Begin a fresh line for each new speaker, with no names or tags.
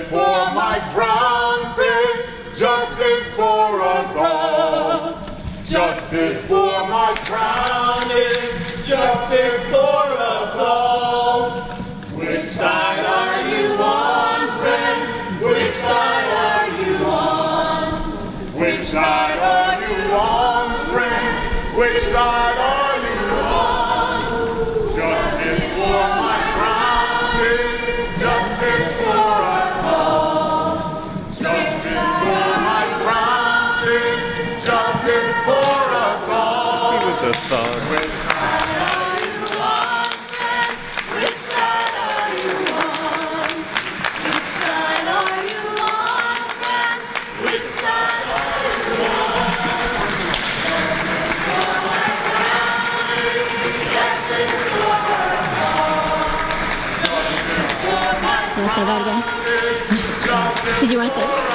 for my brown face, justice for us all. Justice for my crown is justice for us all. Which side are you on, friend? Which side are you on? Which side are you on, friend? Which side are you on? Justice for my crown is justice for us all. Justice for my crown is justice for us all.
He was a thug.
Which side are you on, friend? Which side are you on? Which side are you on, friend? Which side are you on? Justice for my crown is justice for us all. Justice for my crown is justice for us all.
Did you want to say?